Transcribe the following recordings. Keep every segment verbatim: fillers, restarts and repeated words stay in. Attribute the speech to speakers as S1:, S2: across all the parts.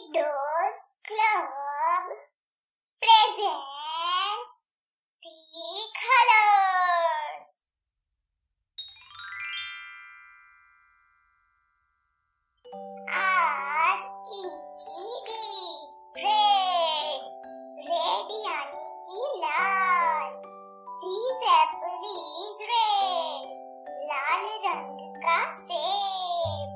S1: Kidoz Club presents the colors. आज Eid red red यानी कि लाल. This apple is red. लाल रंग का सेब.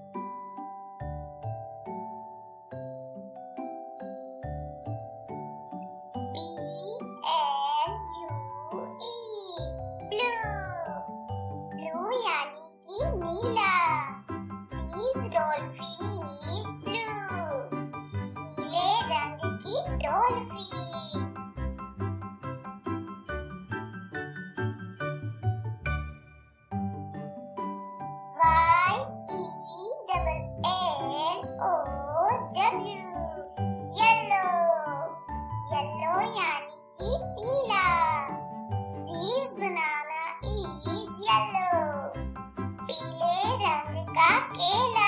S1: नीला. This dolphin is blue. नीले रंग की dolphin. Y E double L O W yellow. yellow यानी कि पीला. This banana is yellow. पीले रंग का केला.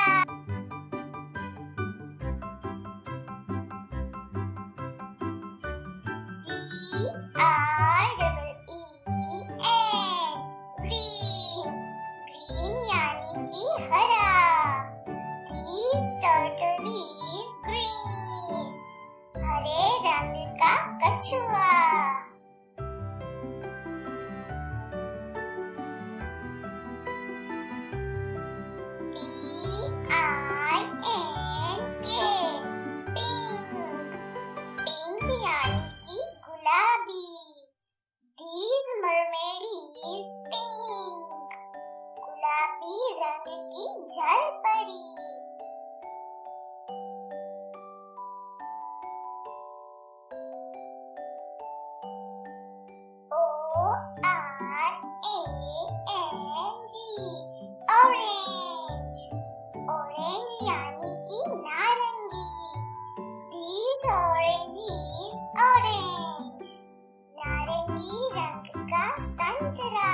S1: G R E E N green. green यानी कि हरा. This turtle is green. हरे रंग का कछुआ. This mermaid is pink. गुलाबी रंग की जलपरी. O R A N G orange. orange यानी कि नारंगी. This orange is orange. नारंगी रंग का संतरा.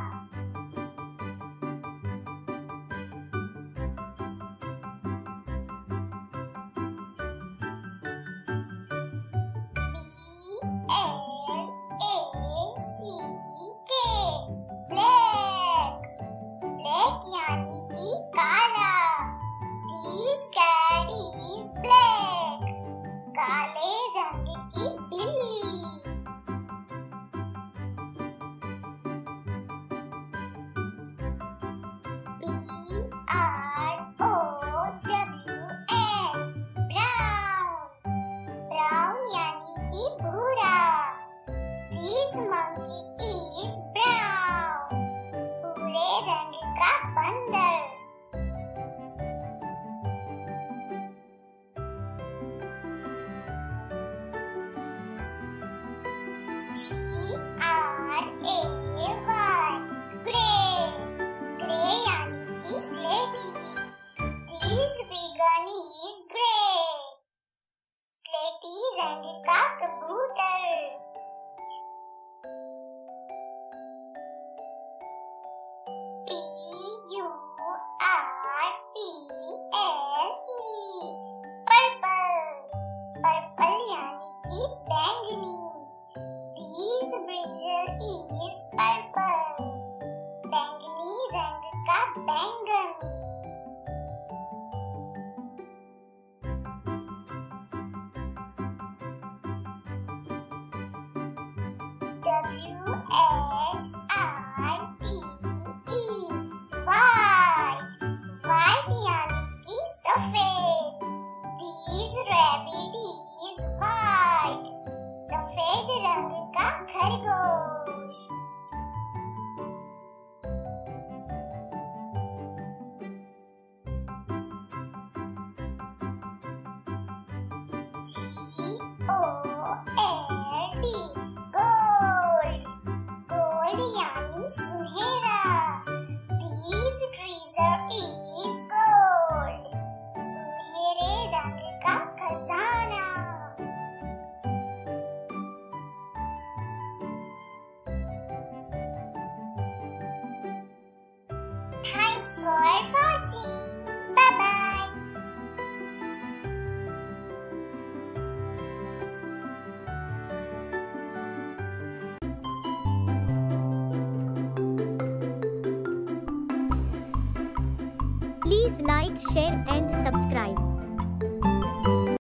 S1: B L A C K black. black यानी कि काला. This cat is black. काले रंग की बिल्ली. B R O W N brown. brown यानी कि भूरा. This monkey is brown. भूरे रंग का बंदर. G R A Y grey. grey यानी कि स्लेटी. This vegan is grey. स्लेटी रंग का कबूतर. P U R P L E purple. purple यानी कि बैंगनी. This brinjal is purple. बैंगनी रंग का बैंगन.
S2: Please like, share and subscribe.